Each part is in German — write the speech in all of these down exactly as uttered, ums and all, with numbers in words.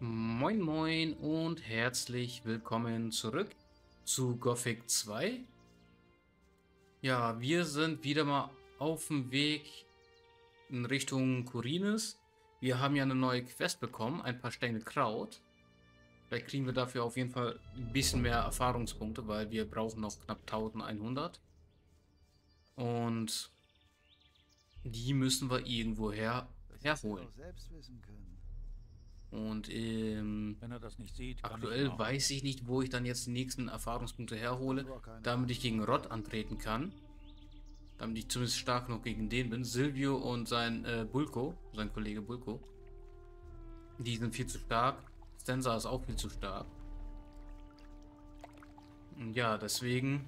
Moin Moin und herzlich willkommen zurück zu Gothic zwei. Ja, wir sind wieder mal auf dem Weg in Richtung Khorinis. Wir haben ja eine neue Quest bekommen, ein paar Stängel Kraut. Vielleicht kriegen wir dafür auf jeden Fall ein bisschen mehr Erfahrungspunkte, weil wir brauchen noch knapp eintausendeinhundert. Und die müssen wir irgendwoher herholen. Und ähm, Wenn er das nicht sieht, kann ich ihn aktuell auch weiß ich nicht, wo ich dann jetzt die nächsten Erfahrungspunkte herhole, damit ich gegen Rod antreten kann. Damit ich zumindest stark noch gegen den bin. Silvio und sein äh, Bulko, sein Kollege Bulko, die sind viel zu stark. Stenza ist auch viel zu stark. Und ja, deswegen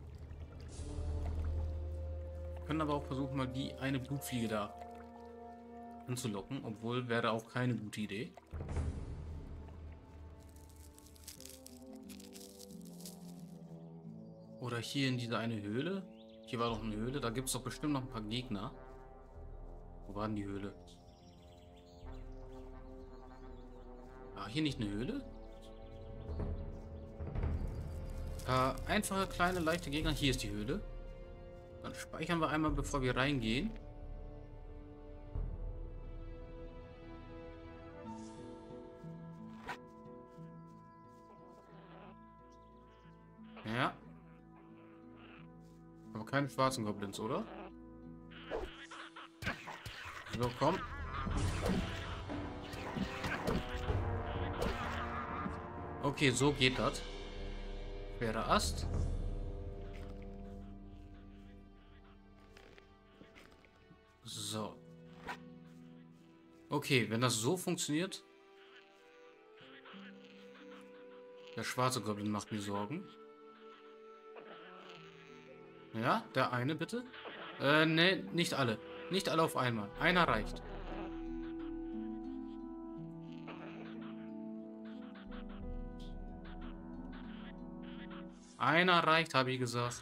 können aber auch versuchen, mal die eine Blutfliege da anzulocken, obwohl wäre auch keine gute Idee. Oder hier in diese eine Höhle. Hier war doch eine Höhle. Da gibt es doch bestimmt noch ein paar Gegner. Wo war denn die Höhle? War hier nicht eine Höhle? Äh, einfache, kleine, leichte Gegner. Hier ist die Höhle. Dann speichern wir einmal, bevor wir reingehen. Ja. Aber keine schwarzen Goblins, oder? So, komm. Okay, so geht das. Schwerer Ast. So. Okay, wenn das so funktioniert. Der schwarze Goblin macht mir Sorgen. Ja, der eine bitte. Äh, ne, nicht alle. Nicht alle auf einmal. Einer reicht. Einer reicht, habe ich gesagt.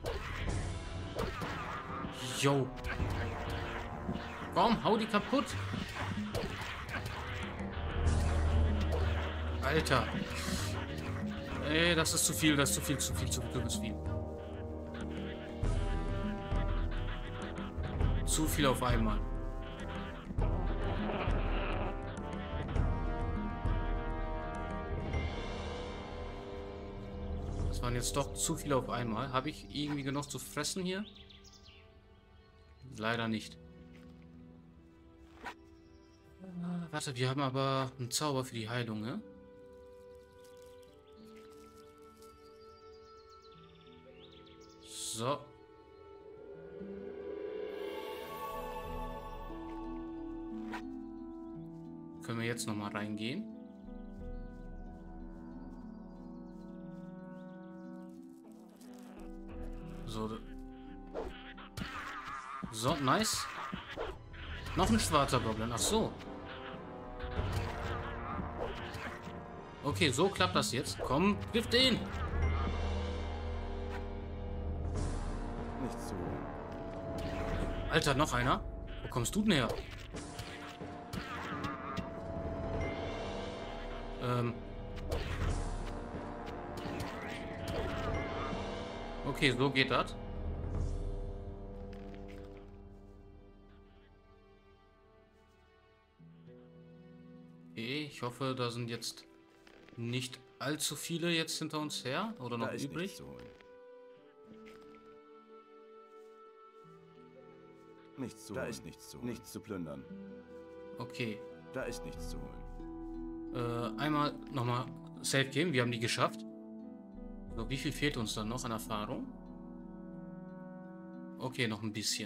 Yo. Komm, hau die kaputt. Alter. Ey, das ist zu viel, das ist zu viel, zu viel, zu viel, zu viel. Zu viel auf einmal. Das waren jetzt doch zu viele auf einmal. Habe ich irgendwie genug zu fressen hier? Leider nicht. Ah, warte, wir haben aber einen Zauber für die Heilung, ne? So. Können wir jetzt noch mal reingehen? So. So, nice. Noch ein schwarzer Goblin. Ach so. Okay, so klappt das jetzt. Komm, griff den. Nicht so. Alter, noch einer? Wo kommst du denn her? Ähm. Okay, so geht das. Okay, ich hoffe, da sind jetzt nicht allzu viele jetzt hinter uns her oder noch Da ist übrig. nichts zu holen. Nichts zu Da holen. ist nichts zu holen. Nichts zu plündern. Okay. Da ist nichts zu holen. Äh, einmal nochmal Safe Game. Wir haben die geschafft. So, wie viel fehlt uns dann noch an Erfahrung? Okay, noch ein bisschen.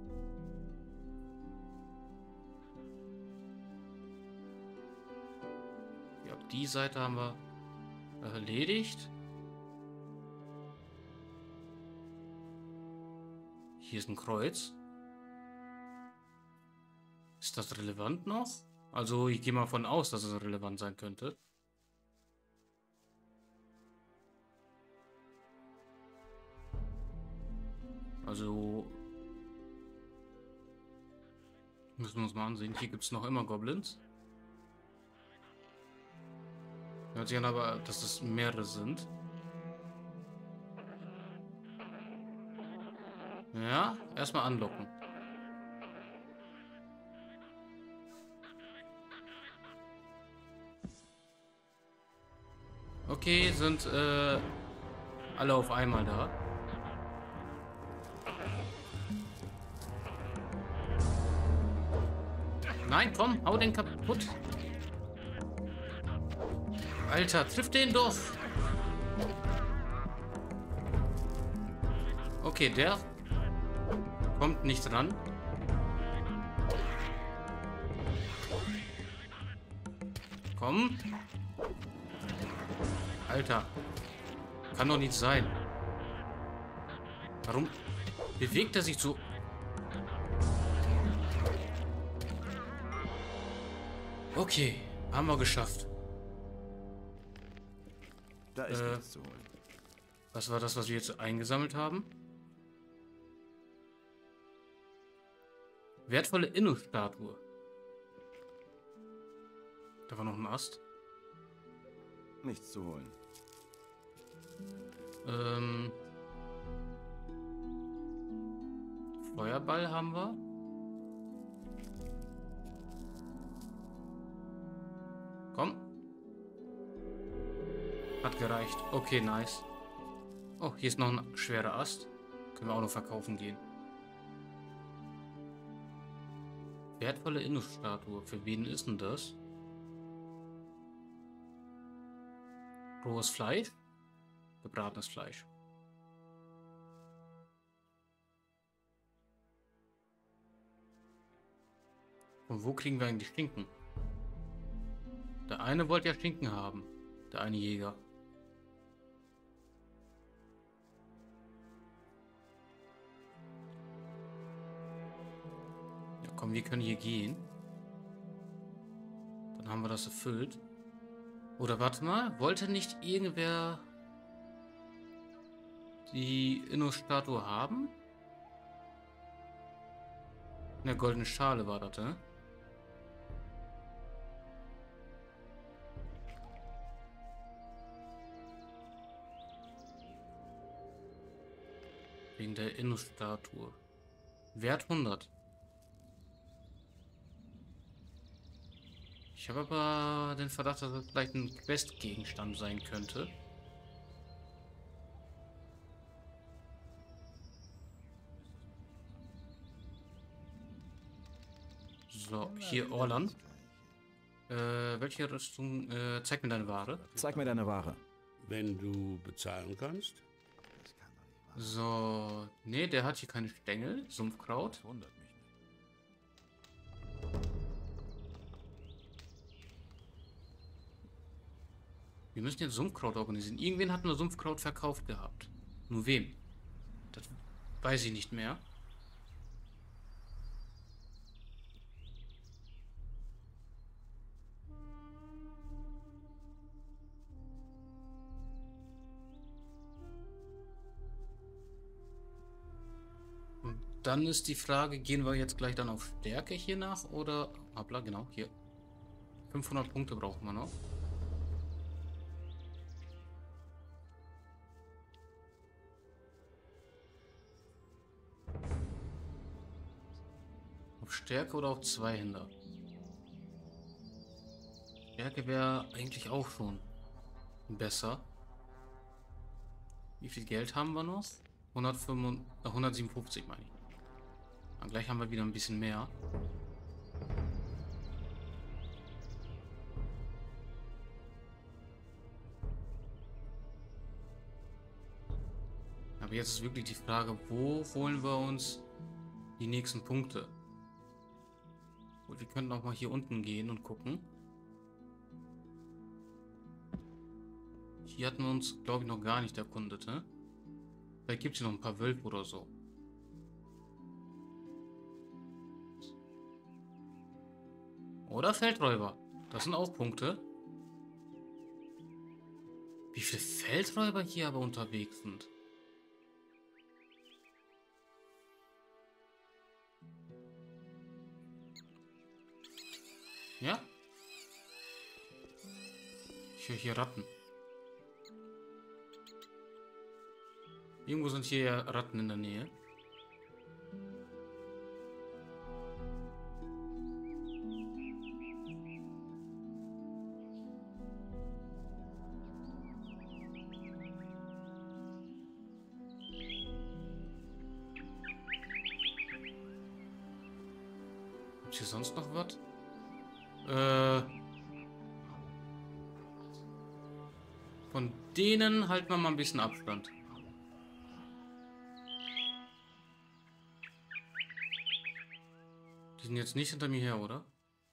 Ja, die Seite haben wir erledigt. Hier ist ein Kreuz. Ist das relevant noch? Also, ich gehe mal von aus, dass es relevant sein könnte. Also, müssen wir uns mal ansehen. Hier gibt es noch immer Goblins. Hört sich an, aber dass es mehrere sind. Ja, erstmal anlocken. Okay, sind äh, alle auf einmal da. Nein, komm, hau den kaputt. Alter, trifft den doch. Okay, der kommt nicht ran. Komm. Alter. Kann doch nicht sein. Warum bewegt er sich so? Okay, haben wir geschafft. Da ist Äh, nichts zu holen. Was war das, was wir jetzt eingesammelt haben? Wertvolle Inno-Statue. Da war noch ein Ast. Nichts zu holen. Ähm, Feuerball haben wir. Komm. Hat gereicht. Okay, nice. Oh, hier ist noch ein schwerer Ast. Können wir auch noch verkaufen gehen. Wertvolle Inno-Statue. Für wen ist denn das? Rohes Fleisch? Gebratenes Fleisch. Und wo kriegen wir eigentlich Schinken? Der eine wollte ja Schinken haben. Der eine Jäger. Ja, komm, wir können hier gehen. Dann haben wir das erfüllt. Oder warte mal, wollte nicht irgendwer die Inno-Statue haben? Eine goldene Schale war das, ne? Wegen der Inno-Statue. Wert hundert. Ich habe aber den Verdacht, dass es vielleicht ein Quest-Gegenstand sein könnte. So, hier Orlan. Äh, welche Rüstung? Äh, zeig mir deine Ware. Zeig mir deine Ware. Wenn du bezahlen kannst. So, nee, der hat hier keine Stängel. Sumpfkraut. Wundert mich nicht. Wir müssen jetzt Sumpfkraut organisieren. Irgendwen hatten wir Sumpfkraut verkauft gehabt. Nur wem? Das weiß ich nicht mehr. Und dann ist die Frage, gehen wir jetzt gleich dann auf Stärke hier nach oder... Hoppla, genau, hier. fünfhundert Punkte brauchen wir noch. Auf Stärke oder auf Zweihänder? Stärke wäre eigentlich auch schon besser. Wie viel Geld haben wir noch? hundertfünfundfünfzig, äh, hundertsiebenundfünfzig meine ich. Dann gleich haben wir wieder ein bisschen mehr. Aber jetzt ist wirklich die Frage, wo holen wir uns die nächsten Punkte? Und wir könnten auch mal hier unten gehen und gucken. Hier hatten wir uns, glaube ich, noch gar nicht erkundet, ne? Vielleicht gibt es hier noch ein paar Wölfe oder so. Oder Feldräuber. Das sind auch Punkte. Wie viele Feldräuber hier aber unterwegs sind. Ja? Ich höre hier Ratten. Irgendwo sind hier ja Ratten in der Nähe. Gibt's hier sonst noch was? Äh... Von denen halten wir mal ein bisschen Abstand. Die sind jetzt nicht hinter mir her, oder?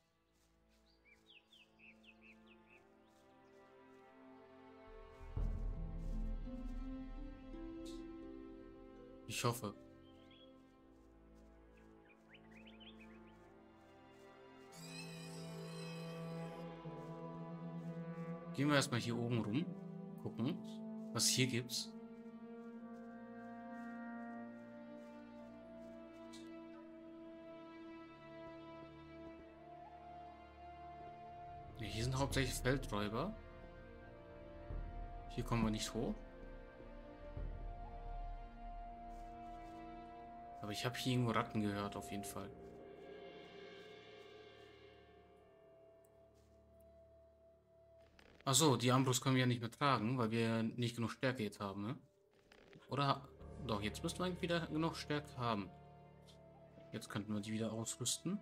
Ich hoffe. Gehen wir erstmal hier oben rum. Gucken, was hier gibt's. Ja, hier sind hauptsächlich Feldräuber. Hier kommen wir nicht hoch. Aber ich habe hier irgendwo Ratten gehört, auf jeden Fall. Achso, die Armbrust können wir ja nicht mehr tragen, weil wir nicht genug Stärke jetzt haben, ne? Oder? Doch, jetzt müssten wir eigentlich wieder genug Stärke haben. Jetzt könnten wir die wieder ausrüsten.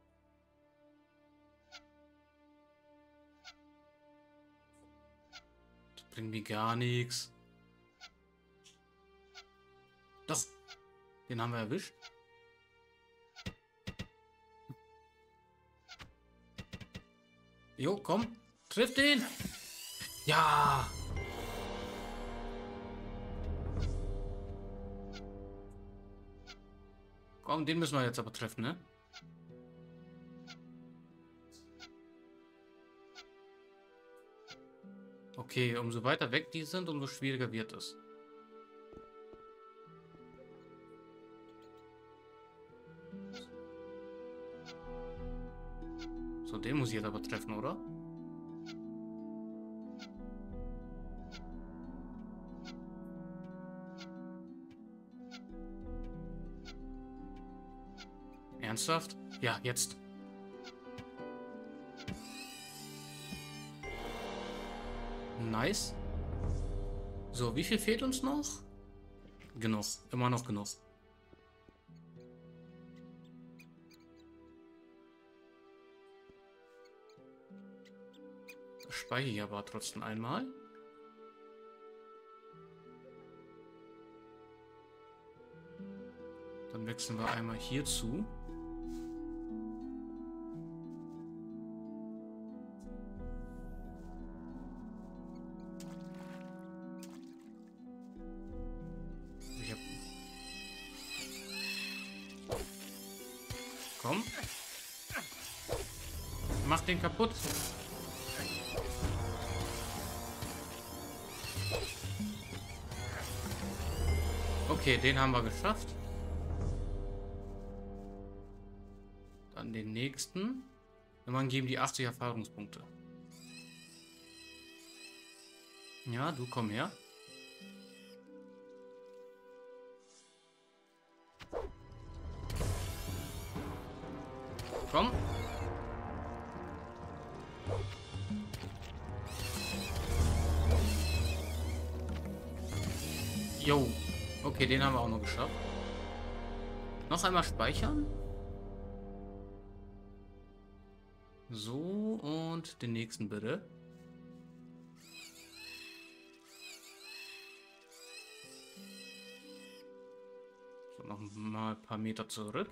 Das bringt mir gar nichts. Doch, den haben wir erwischt. Jo, komm. Triff den! Ja! Komm, den müssen wir jetzt aber treffen, ne? Okay, umso weiter weg die sind, umso schwieriger wird es. So, den muss ich jetzt aber treffen, oder? Ernsthaft? Ja, jetzt. Nice. So, wie viel fehlt uns noch? Genug. Immer noch genug. Das speichere ich aber trotzdem einmal. Dann wechseln wir einmal hierzu. Komm. Mach den kaputt. Okay, den haben wir geschafft. Dann den nächsten. Und dann geben die achtzig Erfahrungspunkte. Ja, du komm her. Komm. Jo. Okay, den haben wir auch noch geschafft. Noch einmal speichern. So, und den nächsten bitte. So, noch mal ein paar Meter zurück.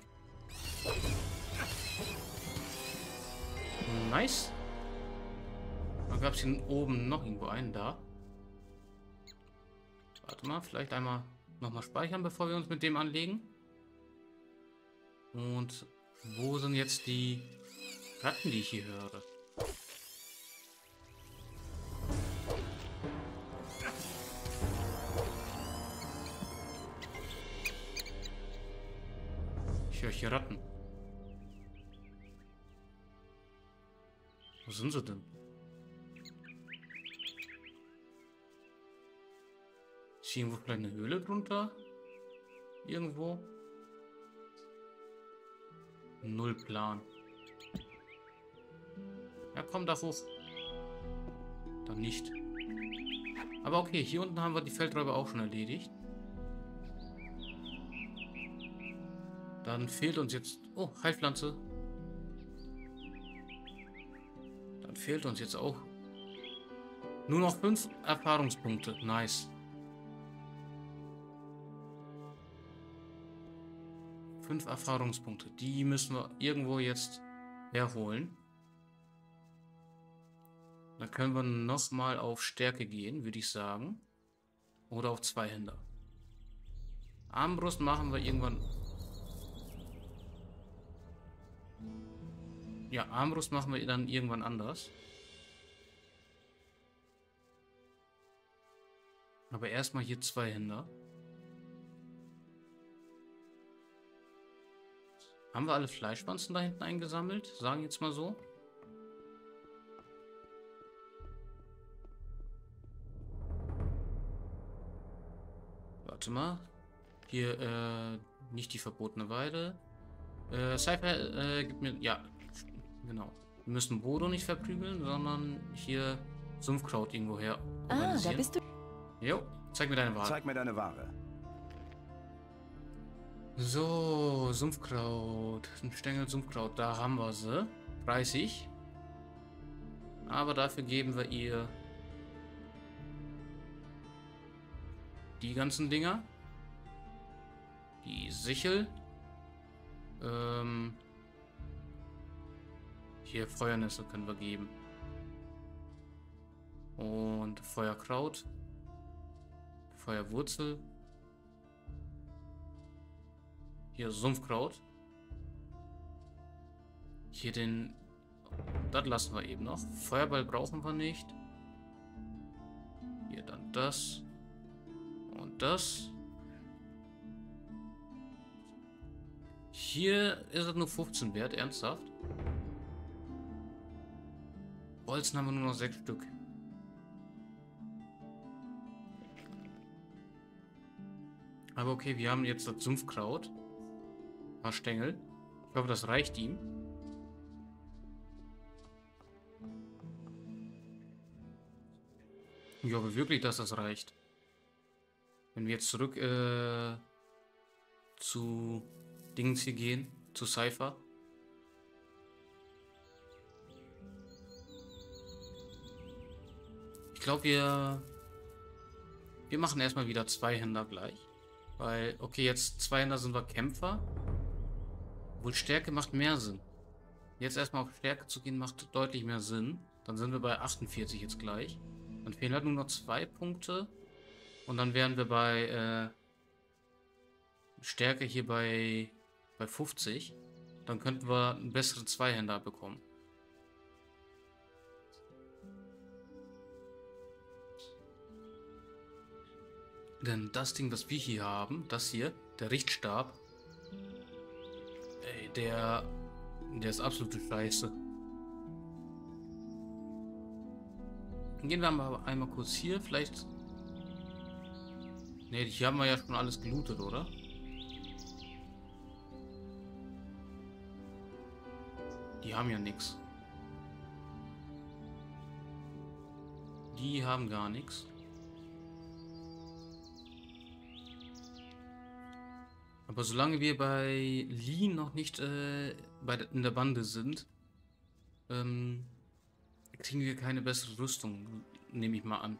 Nice. Dann gab es hier oben noch irgendwo einen da. Warte mal, vielleicht einmal nochmal speichern, bevor wir uns mit dem anlegen. Und wo sind jetzt die Ratten, die ich hier höre? Ich höre hier Ratten. Wo sind sie denn? hier irgendwo vielleicht eine Höhle drunter? Irgendwo? Null Plan. Ja, komm da hoch. Dann nicht. Aber okay, hier unten haben wir die Feldräuber auch schon erledigt. Dann fehlt uns jetzt... Oh, Heilpflanze. Dann fehlt uns jetzt auch nur noch fünf Erfahrungspunkte. Nice. Fünf Erfahrungspunkte. Die müssen wir irgendwo jetzt herholen. Dann können wir nochmal auf Stärke gehen, würde ich sagen. Oder auf Zweihänder. Armbrust machen wir irgendwann... Ja, Armbrust machen wir dann irgendwann anders. Aber erstmal hier Zweihänder. Haben wir alle Fleischwanzen da hinten eingesammelt? Sagen jetzt mal so. Warte mal. Hier, äh, nicht die verbotene Weide. Äh, Cypher, äh, gibt mir... Ja, genau. Wir müssen Bodo nicht verprügeln, sondern hier Sumpfkraut irgendwo her Ah, da bist du. Jo, zeig mir deine Ware. Zeig mir deine Ware. So, Sumpfkraut. Ein Stängel Sumpfkraut, da haben wir sie. dreißig. Aber dafür geben wir ihr die ganzen Dinger. Die Sichel. Ähm, hier Feuernüsse können wir geben. Und Feuerkraut. Feuerwurzel. Hier Sumpfkraut. Hier den... Das lassen wir eben noch. Feuerball brauchen wir nicht. Hier dann das. Und das. Hier ist es nur fünfzehn wert, ernsthaft. Bolzen haben wir nur noch sechs Stück. Aber okay, wir haben jetzt das Sumpfkraut. Ein paar Stängel. Ich hoffe, das reicht ihm. Ich hoffe wirklich, dass das reicht. Wenn wir jetzt zurück äh, zu Dings hier gehen, zu Cypher. Ich glaube, wir wir machen erstmal wieder Zweihänder gleich. Weil, okay, jetzt Zweihänder sind wir Kämpfer. Wohl Stärke macht mehr Sinn. Jetzt erstmal auf Stärke zu gehen, macht deutlich mehr Sinn. Dann sind wir bei achtundvierzig jetzt gleich. Dann fehlen halt nur noch zwei Punkte. Und dann wären wir bei äh, Stärke hier bei, bei fünfzig. Dann könnten wir einen besseren Zweihänder bekommen. Denn das Ding, was wir hier haben, das hier, der Richtstab, ey, der, der ist absolute Scheiße. Gehen wir mal einmal kurz hier, vielleicht... Ne, hier haben wir ja schon alles gelootet, oder? Die haben ja nichts. Die haben gar nichts. Aber solange wir bei Lee noch nicht äh, bei de in der Bande sind, ähm, kriegen wir keine bessere Rüstung, nehme ich mal an.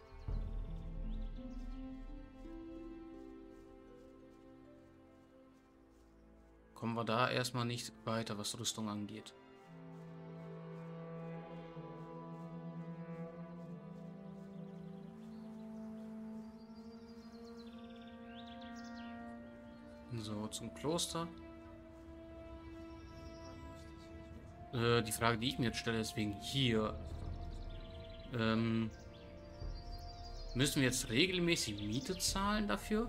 Kommen wir da erstmal nicht weiter, was Rüstung angeht. So, zum Kloster. Äh, die Frage, die ich mir jetzt stelle, ist wegen hier. Ähm, müssen wir jetzt regelmäßig Miete zahlen dafür?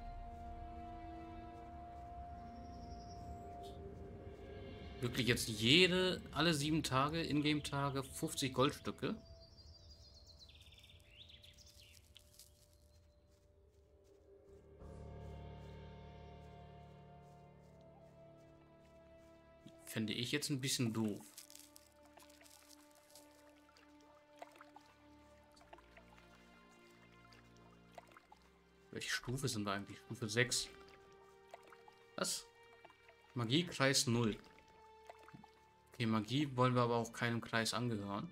Wirklich jetzt jede, alle sieben Tage, Ingame-Tage, fünfzig Goldstücke? finde ich jetzt ein bisschen doof. Welche Stufe sind wir eigentlich? Stufe sechs. Was? Magiekreis null. Okay, Magie wollen wir aber auch keinem Kreis angehören.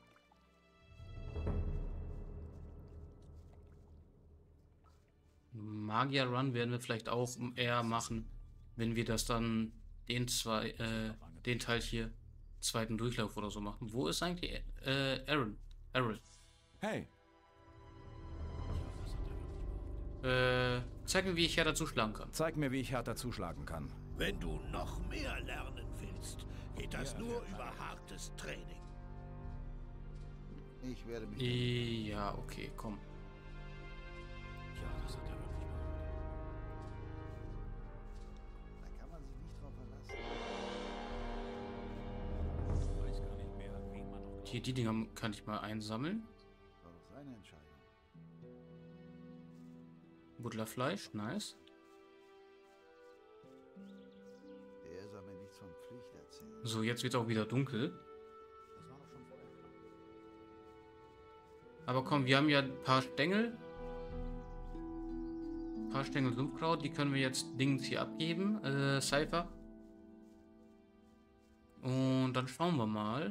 Magier Run werden wir vielleicht auch eher machen, wenn wir das dann den zwei, äh, den Teil hier zweiten Durchlauf oder so machen. Wo ist eigentlich äh, Aaron? Aaron. Hey, Äh, zeig mir, wie ich härter zuschlagen kann. zeig mir, wie ich härter zuschlagen kann. Wenn du noch mehr lernen willst, geht das nur über hartes Training. Ich werde mich. Ja, okay, komm. Ja, das hat er wirklich gemacht. Da kann man sich nicht drauf verlassen. Ich weiß gar nicht mehr, wen man noch... Hier, die Dinger kann ich mal einsammeln. War doch seine Entscheidung. Butlerfleisch, nice. Der soll mir nichts von Pflicht erzählen. So, jetzt wird auch wieder dunkel. Das war doch schon vorher klar. Aber komm, wir haben ja ein paar Stängel. Ein paar Stängel Sumpfkraut, die können wir jetzt Dings hier abgeben. Äh, Cypher. Und dann schauen wir mal.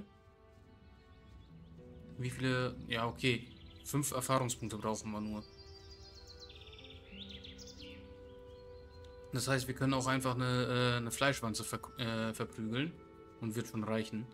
Wie viele... Ja, okay. Fünf Erfahrungspunkte brauchen wir nur. Das heißt, wir können auch einfach eine, äh, eine Fleischwanze ver äh, verprügeln. Und wird schon reichen.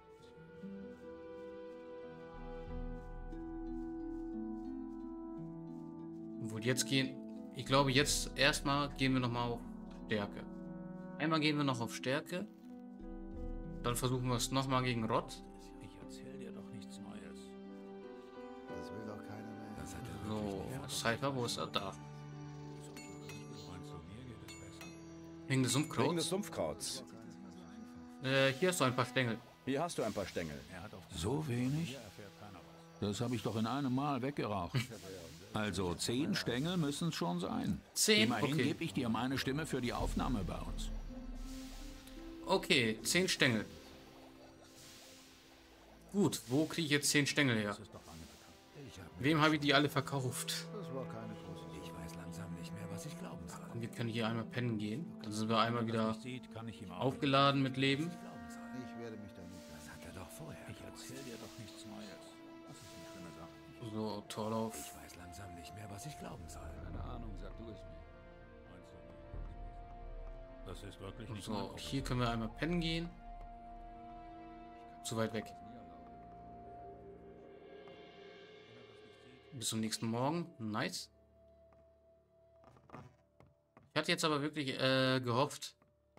Obwohl, jetzt gehen... Ich glaube, jetzt erstmal gehen wir nochmal auf Stärke. Einmal gehen wir noch auf Stärke. Dann versuchen wir es nochmal gegen Rott. Ich erzähl dir doch nichts Neues. Das will doch keiner mehr. Das hat er So, Cypher, wo ist er? Da. Meinst du, mir geht es besser? Wegen des Wegen des Sumpfkrauts. Sumpfkrauts. Äh, hier hast du ein paar Stängel. Hier hast du ein paar Stängel. Er hat auf So wenig? Das habe ich doch in einem Mal weggeraucht. Also zehn Stängel müssen es schon sein. Zehn? Immerhin Okay. gebe ich dir meine Stimme für die Aufnahme bei uns. Okay, zehn Stängel. Gut, wo kriege ich jetzt zehn Stängel her? Wem habe ich die alle verkauft? Das war keine große. Ich weiß langsam nicht mehr, was ich glauben soll. Und wir können hier einmal pennen gehen. Dann sind wir einmal wieder Sieht, kann ich ihm auch aufgeladen mit Leben. glauben soll. Ich werde mich da nicht. Das hat er doch vorher. Ich erzähl dir doch nichts Neues. Das ist eine schöne Sache. So, Torlauf. Ich weiß langsam nicht mehr, was ich glauben soll. Keine Ahnung, sag du es mir. Meinst du nicht? Das ist wirklich nicht mein So, Kopf. hier können wir einmal pennen gehen. Zu weit weg. Bis zum nächsten Morgen. Nice. Ich hatte jetzt aber wirklich äh, gehofft.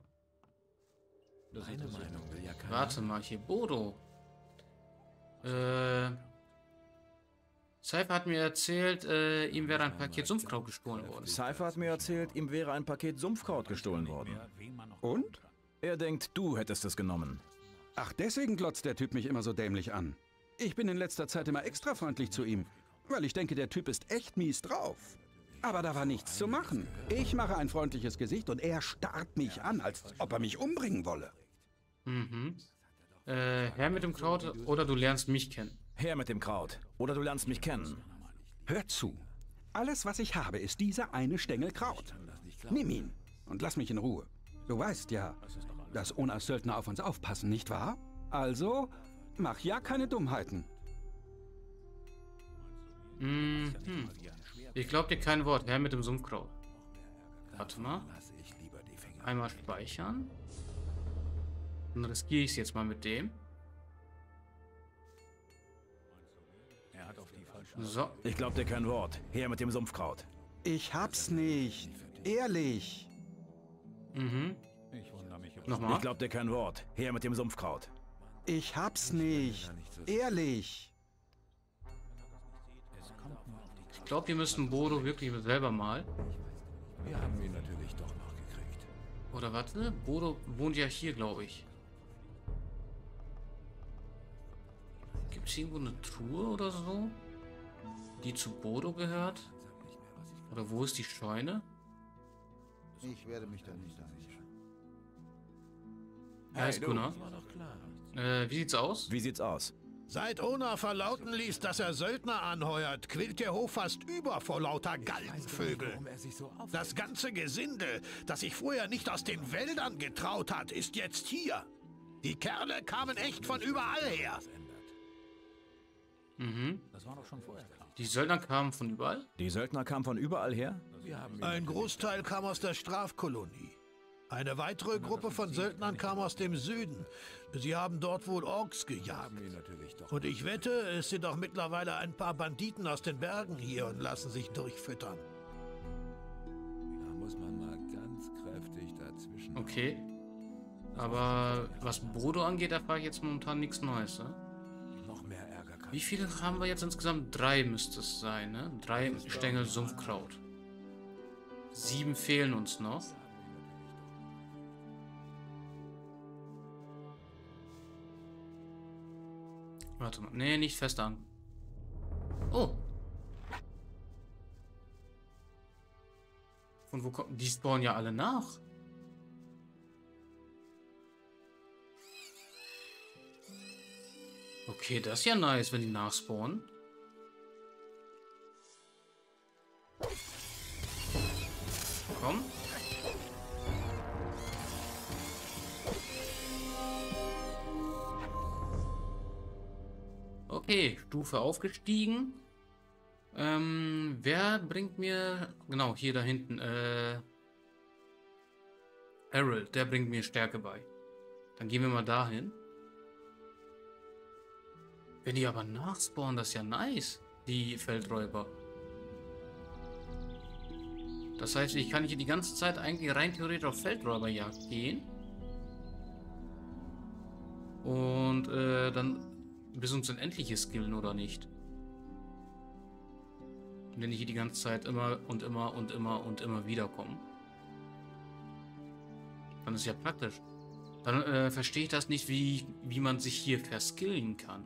Das Meine interessiert Meinung will ja keiner. Warte mal, hier Bodo. Äh. Cypher hat mir erzählt, äh, ihm wäre ein Paket Sumpfkraut gestohlen worden. Cypher hat mir erzählt, ihm wäre ein Paket Sumpfkraut gestohlen worden. Wen man noch Und? Er denkt, du hättest es genommen. Ach, deswegen glotzt der Typ mich immer so dämlich an. Ich bin in letzter Zeit immer extra freundlich zu ihm, weil ich denke, der Typ ist echt mies drauf. Aber da war nichts zu machen. Ich mache ein freundliches Gesicht und er starrt mich an, als ob er mich umbringen wolle. Mhm. Äh, Herr mit dem Kraut oder du lernst mich kennen. Her mit dem Kraut. Oder du lernst mich kennen. Hör zu. Alles, was ich habe, ist dieser eine Stängel Kraut. Nimm ihn und lass mich in Ruhe. Du weißt ja, dass Onas Söldner auf uns aufpassen, nicht wahr? Also, mach ja keine Dummheiten. Mhm. Ich glaube dir kein Wort, Herr mit dem Sumpfkraut. Warte mal. lasse ich lieber die Finger. Einmal speichern. Dann riskiere ich es jetzt mal mit dem. Er hat auf die falschen. So. Ich glaub dir kein Wort. Her mit dem Sumpfkraut. Ich hab's nicht. Ehrlich. Mhm. Ich wundere mich über Nochmal. Ich glaub dir kein Wort. Her mit dem Sumpfkraut. Ich hab's nicht. Ehrlich. Ich glaube, wir müssen Bodo wirklich selber mal. Wir haben ihn natürlich doch noch gekriegt. Oder warte, Bodo wohnt ja hier, glaube ich. Gibt es irgendwo eine Truhe oder so, die zu Bodo gehört? Oder wo ist die Scheune? Ich werde mich da nicht einmischen. Er heißt Gunnar. Äh, wie sieht's aus? Wie sieht's aus? Seit Ona verlauten ließ, dass er Söldner anheuert, quillt der Hof fast über vor lauter Galgenvögel. Das ganze Gesinde, das sich vorher nicht aus den Wäldern getraut hat, ist jetzt hier. Die Kerle kamen echt von überall her. Mhm. Das war doch schon vorher klar. Die Söldner kamen von überall? Die Söldner kamen von überall her? Ein Großteil kam aus der Strafkolonie. Eine weitere Gruppe von Söldnern kam aus dem Süden. Sie haben dort wohl Orks gejagt. Und ich wette, es sind auch mittlerweile ein paar Banditen aus den Bergen hier und lassen sich durchfüttern. Da muss man mal ganz kräftig dazwischen. Okay. Aber was Bodo angeht, erfahre ich jetzt momentan nichts Neues, ne? Noch mehr Ärger kann. Wie viele haben wir jetzt insgesamt? Drei müsste es sein, ne? Drei Stängel Sumpfkraut. Sieben fehlen uns noch. Warte mal. Nee, nicht fest an. Oh. Von wo kommen... Die spawnen ja alle nach. Okay, das ist ja nice, wenn die nachspawnen. Komm. Okay, Stufe aufgestiegen. Ähm, wer bringt mir... Genau, hier da hinten. Äh, Errol, der bringt mir Stärke bei. Dann gehen wir mal dahin. Wenn die aber nachspawnen, das ist ja nice. Die Feldräuber. Das heißt, ich kann hier die ganze Zeit eigentlich rein theoretisch auf Feldräuberjagd gehen. Und äh, dann bis uns Unendliches skillen, oder nicht? Wenn ich hier die ganze Zeit immer und immer und immer und immer wieder komme. Dann ist ja praktisch. Dann äh, verstehe ich das nicht, wie, wie man sich hier verskillen kann.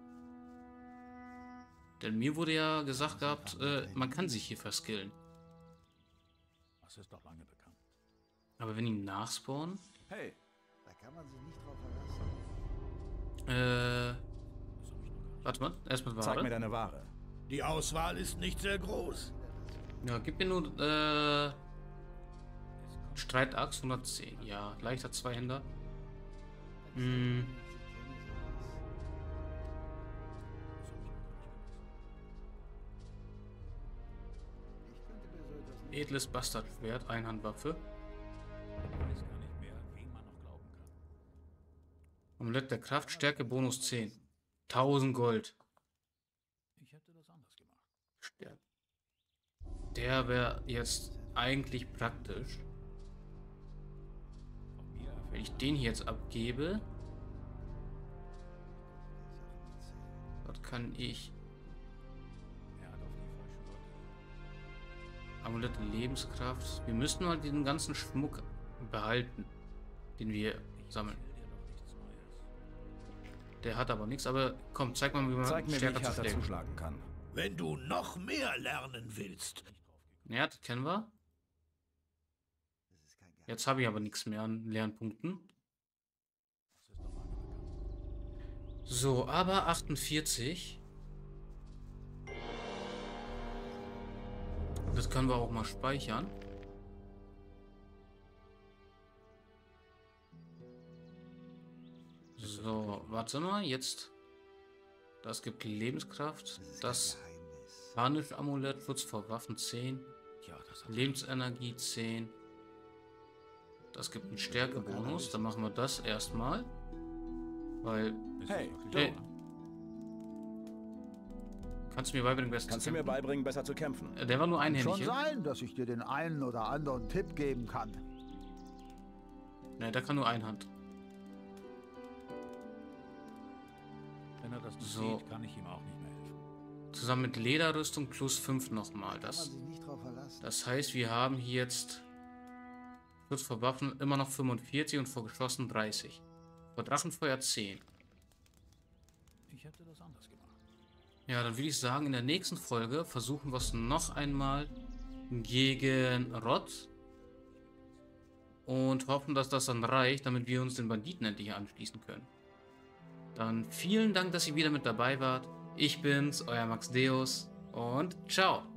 Denn mir wurde ja gesagt gehabt, äh, man kann sich hier verskillen. Das ist doch lange bekannt. Aber wenn die nachspawnen... Hey, da kann man sich nicht drauf verlassen. Äh... Warte mal, erstmal Ware. Zeig mir deine Ware. Die Auswahl ist nicht sehr groß. Ja, gib mir nur, äh... Streitachs hundertzehn. Ja, leichter Zweihänder. Hm. Edles Bastardschwert, Einhandwaffe. Ich weiß gar nicht mehr, wem man noch glauben kann. Amulett der Kraft, Stärke, Bonus zehn. tausend Gold. Ich hätte das anders gemacht. Stärke. Der wäre jetzt eigentlich praktisch. Von mir Wenn ich den hier jetzt abgebe, dort kann ich er hat auf die falschen Leute. Amulette Lebenskraft. Wir müssten mal den ganzen Schmuck behalten, den wir sammeln. Ich will dir doch nichts Neues. Der hat aber nichts, aber komm, zeig mal, wie man Zeig mir, wie ich stärker härter zuschlägt. zuschlagen kann. Wenn du noch mehr lernen willst, Ja, das kennen wir. Jetzt habe ich aber nichts mehr an Lernpunkten. Das ist doch lange bekannt. So, aber achtundvierzig. Das können wir auch mal speichern. So, warte mal, jetzt. Das gibt Lebenskraft. Das Panisch-Amulett, Schutz vor Waffen zehn. Ja, das hat Lebensenergie zehn. Das gibt einen Stärkebonus. Dann machen wir das erstmal. Weil. Hey, Hey. Kannst du mir beibringen, besser kannst zu du mir kämpfen? beibringen, besser zu kämpfen? Äh, Der war nur einhändig. Schon ja? sein, dass ich dir den einen oder anderen Tipp geben kann. Ne, der kann nur Einhand. Wenn er das nicht So. sieht, kann ich ihm auch nicht mehr helfen. Zusammen mit Lederrüstung plus fünf nochmal. Kann man Das, sich nicht drauf verlassen. das heißt, wir haben hier jetzt Schutz vor Waffen immer noch fünfundvierzig und vor Geschossen dreißig. Vor Drachenfeuer zehn. Ich hätte das anders gemacht. Ja, dann würde ich sagen, in der nächsten Folge versuchen wir es noch einmal gegen Rott. und hoffen, dass das dann reicht, damit wir uns den Banditen endlich anschließen können. Dann vielen Dank, dass ihr wieder mit dabei wart. Ich bin's, euer Max Deus und ciao.